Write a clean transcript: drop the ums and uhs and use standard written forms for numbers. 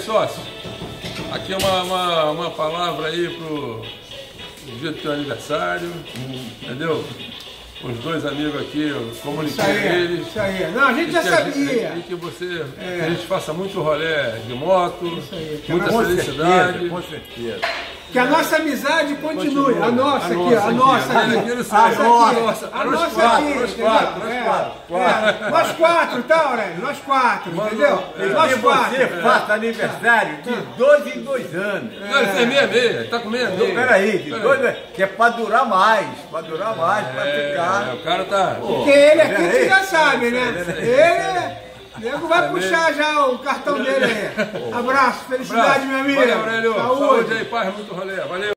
Sócio, aqui é uma palavra aí pro dia do teu aniversário, entendeu? Os dois amigos aqui, eu comuniquei eles. Isso aí. Não, a gente já sabia. E que que a gente faça muito rolê de moto, muita com felicidade. Certeza, com certeza. Que a nossa amizade continue. A nossa aqui, a nossa aqui. Nós quatro, tá, Aurélio? Nós quatro, entendeu? Nós quatro. Você faça aniversário de 2 em 2 anos. Não, ele tem 66, tá com 66. Peraí, de 2 que é pra durar mais, pra ficar. O cara tá... Porque ele aqui, você já sabe, né? O nego vai puxar já o cartão dele aí. Abraço, felicidade, meu amigo. Valeu, Aurélio. Saúde Saúde aí, paz, muito rolê. Valeu.